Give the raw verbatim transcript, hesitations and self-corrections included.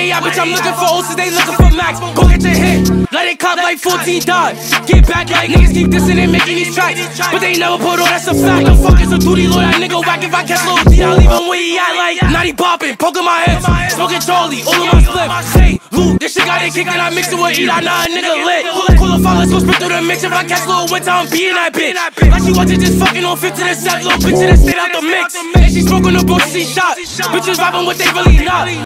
A I, bitch, I'm looking for O's, they looking for Max. Go get your hit, let it cop like fourteen dot. Get back like niggas keep dissing and making these tracks, but they never put on, that's a fact. I'm fucking so duty, Lord, that nigga whack. If I catch Lil D, I'll leave him where he at like Naughty bopping, poking my hips, smoking Charlie, all of my slips. Say, Lou, this shit got it kicked and I mix it with E, I know a nigga lit. Pull a file, let's go spit through the mix. If I catch Lil Winter, I'm beating that bitch. Like she wasn't just fucking on fifth to the set, little bitch that stayed out the mix. And she smoking the bush, she shot. Bitches rapping what they really not.